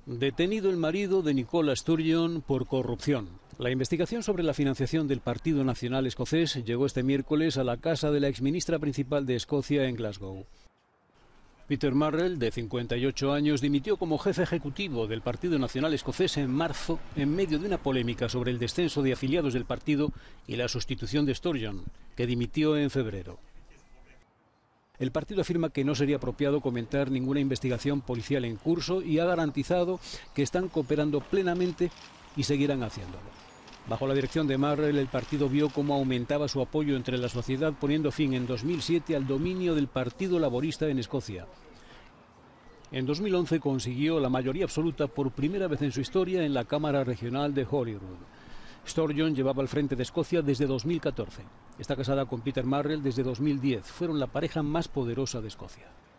Detenido el marido de Nicola Sturgeon por corrupción. La investigación sobre la financiación del Partido Nacional Escocés llegó este miércoles a la casa de la exministra principal de Escocia en Glasgow. Peter Marrell, de 58 años, dimitió como jefe ejecutivo del Partido Nacional Escocés en marzo, en medio de una polémica sobre el descenso de afiliados del partido y la sustitución de Sturgeon, que dimitió en febrero. El partido afirma que no sería apropiado comentar ninguna investigación policial en curso y ha garantizado que están cooperando plenamente y seguirán haciéndolo. Bajo la dirección de Marrell, el partido vio cómo aumentaba su apoyo entre la sociedad, poniendo fin en 2007 al dominio del Partido Laborista en Escocia. En 2011 consiguió la mayoría absoluta por primera vez en su historia en la Cámara Regional de Holyrood. Sturgeon llevaba al frente de Escocia desde 2014. Está casada con Peter Marrell desde 2010. Fueron la pareja más poderosa de Escocia.